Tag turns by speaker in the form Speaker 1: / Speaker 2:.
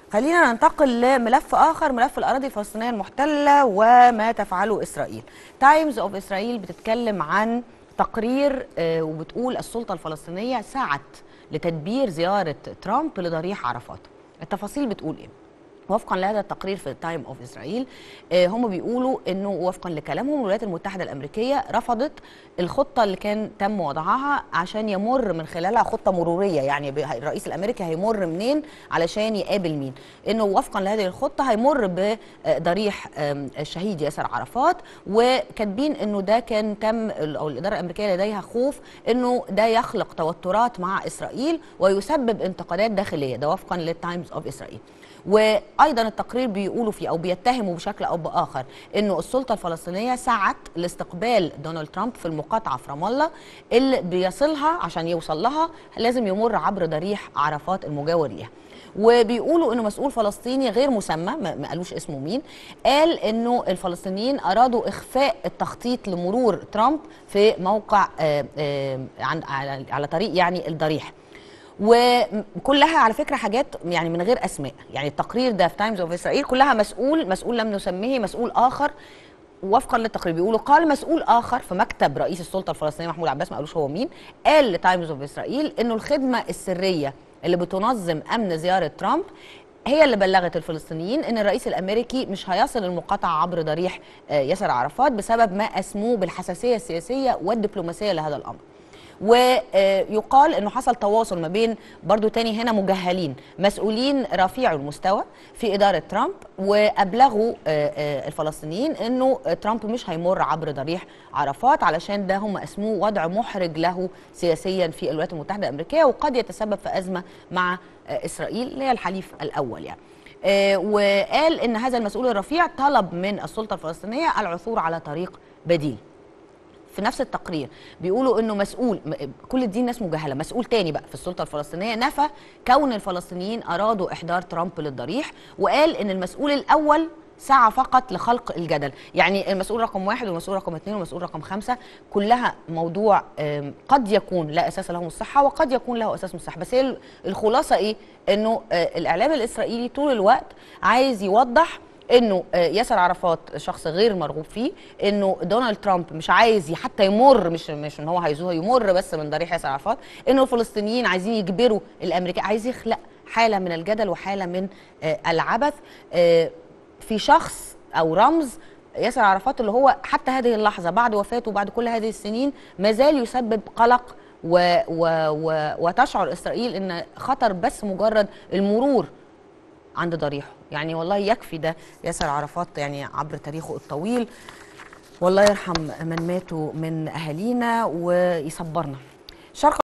Speaker 1: خلينا ننتقل لملف آخر، ملف الأراضي الفلسطينية المحتلة وما تفعله إسرائيل. تايمز أوف إسرائيل بتتكلم عن تقرير وبتقول السلطة الفلسطينية سعت لتدبير زيارة ترامب لضريح عرفات. التفاصيل بتقول إيه؟ وفقا لهذا التقرير في تايم اوف اسرائيل، هم بيقولوا انه وفقا لكلامهم الولايات المتحده الامريكيه رفضت الخطه اللي كان تم وضعها عشان يمر من خلالها، خطه مروريه يعني الرئيس الامريكي هيمر منين علشان يقابل مين. انه وفقا لهذه الخطه هيمر بضريح الشهيد ياسر عرفات، وكاتبين انه ده كان تم او الاداره الامريكيه لديها خوف انه ده يخلق توترات مع اسرائيل ويسبب انتقادات داخليه. ده وفقا للتايمز اوف اسرائيل. وايضا التقرير بيقولوا فيه او بيتهموا بشكل او باخر انه السلطه الفلسطينيه سعت لاستقبال دونالد ترامب في المقاطعه في رام الله اللي بيصلها، عشان يوصل لها لازم يمر عبر ضريح عرفات المجاور ليها. وبيقولوا انه مسؤول فلسطيني غير مسمى، ما قالوش اسمه مين، قال انه الفلسطينيين ارادوا اخفاء التخطيط لمرور ترامب في موقع على طريق يعني الضريح. وكلها على فكره حاجات يعني من غير اسماء، يعني التقرير ده في تايمز اوف اسرائيل كلها مسؤول لم نسميه، مسؤول اخر. وفقا للتقرير بيقولوا قال مسؤول اخر في مكتب رئيس السلطه الفلسطينيه محمود عباس، ما قالوش هو مين، قال لتايمز اوف اسرائيل انه الخدمه السريه اللي بتنظم امن زياره ترامب هي اللي بلغت الفلسطينيين ان الرئيس الامريكي مش هيصل المقاطعه عبر ضريح ياسر عرفات بسبب ما اسموه بالحساسيه السياسيه والدبلوماسيه لهذا الامر. ويقال انه حصل تواصل ما بين برضو تاني هنا مجهلين مسؤولين رفيع المستوى في اداره ترامب، وابلغوا الفلسطينيين انه ترامب مش هيمر عبر ضريح عرفات علشان ده هم اسموه وضع محرج له سياسيا في الولايات المتحده الامريكيه وقد يتسبب في ازمه مع اسرائيل اللي هي الحليف الاول يعني. وقال ان هذا المسؤول الرفيع طلب من السلطه الفلسطينيه العثور على طريق بديل. في نفس التقرير بيقولوا انه مسؤول، كل دي ناس مجهله، مسؤول تاني بقى في السلطه الفلسطينيه نفى كون الفلسطينيين ارادوا احضار ترامب للضريح، وقال ان المسؤول الاول سعى فقط لخلق الجدل. يعني المسؤول رقم 1 والمسؤول رقم 2 والمسؤول رقم 5 كلها موضوع قد يكون لا اساس له من الصحه وقد يكون له اساس من الصحه، بس هي الخلاصه ايه؟ انه الاعلام الاسرائيلي طول الوقت عايز يوضح انه ياسر عرفات شخص غير مرغوب فيه، انه دونالد ترامب مش عايز حتى يمر، مش ان هو عايزه يمر بس من ضريح ياسر عرفات، انه الفلسطينيين عايزين يجبروا الامريكان، عايز يخلق حاله من الجدل وحاله من العبث في شخص او رمز ياسر عرفات اللي هو حتى هذه اللحظه بعد وفاته وبعد كل هذه السنين ما زال يسبب قلق وتشعر اسرائيل ان خطر بس مجرد المرور عند ضريحه. يعني والله يكفي ده ياسر عرفات يعني عبر تاريخه الطويل، والله يرحم من ماتوا من اهالينا ويصبرنا.